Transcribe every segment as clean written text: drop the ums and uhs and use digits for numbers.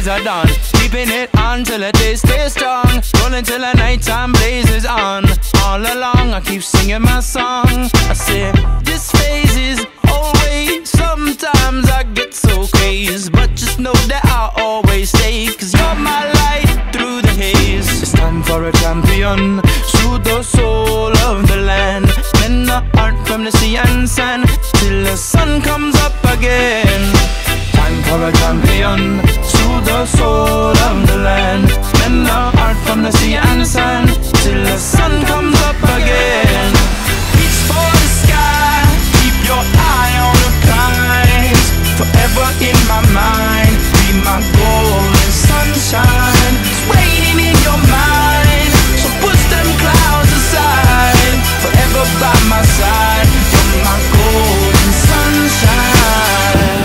days are done. Keeping it on till the day stays strong. Rolling till the nighttime blazes on. All along I keep singing my song. I say this phase is always. Sometimes I get so crazy, but just know that I'll always stay, 'cause you're my light through the haze. It's time for a champion, soothe the soul of the land. Mend the heart from the sea and sand till the sun comes up again. Time for a champion, soothe the soul of the land. Mend the heart from the sea and sand till the sun comes up again. Reach for the sky, keep your eye on the prize. Forever in my mind, be my golden sunshine. It's raining in your mind, so push them clouds aside. Forever by my side, you're my golden sunshine.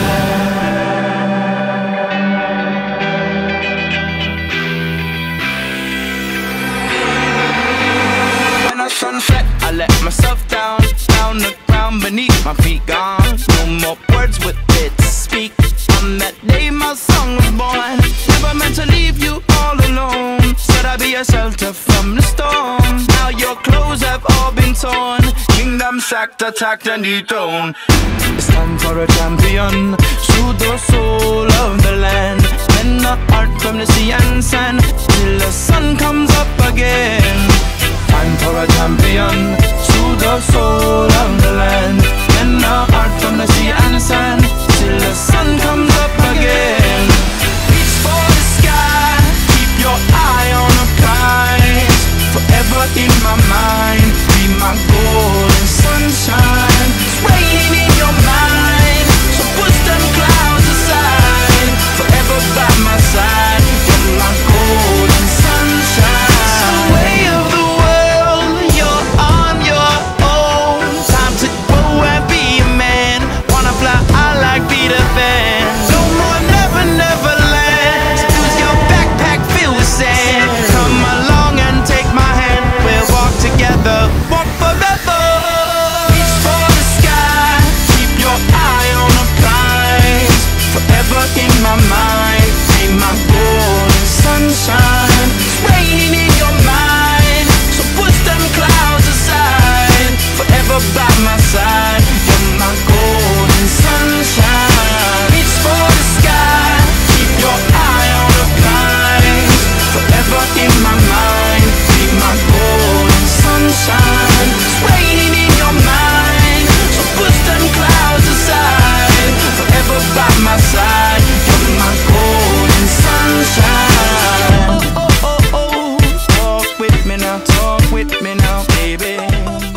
When I sunset, I let myself down, down the ground beneath my feet gone. No more words with it to speak. On that day my song was born. Never meant to leave you all alone. Said I'd be a shelter from the storm. Now your clothes have all been torn. Kingdom sacked, attacked and dethroned. It's time for a champion, soothe the soul of the land. Mend the heart from the sea and sand till the sun comes up again. Time for a champion, soothe the soul of the land. Mend the heart from the sea and sand till the sun comes up again. Reach for the sky, keep your eye on the prize. Forever in my mind, be my golden sunshine. It's raining in your mind, so push them clouds aside. Forever by my side, you're my golden sunshine. It's the way of the world, you're on your own. Time to go and be a man. Wanna fly high like Peter Pan. No more never, never land. Does your backpack filled with sand? Come along and take my hand. We'll walk together, walk forever. Reach for the sky, keep your eye on the prize. Forever in my mind, be my golden sunshine. It's raining in your mind, so push them clouds aside. Forever by my side, you're my golden sunshine. Reach for the sky, keep your eye on the prize. Forever in my mind, be my golden sunshine. It's raining in your mind, so push them clouds aside. Forever by my side, you're my golden sunshine. Oh, oh, oh, oh, talk with me now, baby.